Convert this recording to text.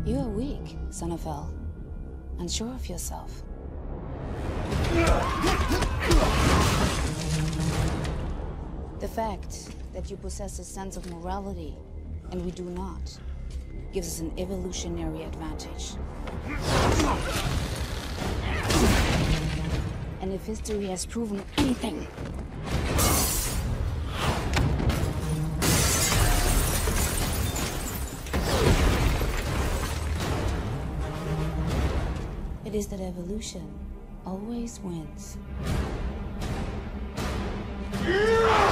You are weak, son of El. Unsure of yourself. The fact that you possess a sense of morality, and we do not, gives us an evolutionary advantage. And if history has proven anything, it is that evolution always wins.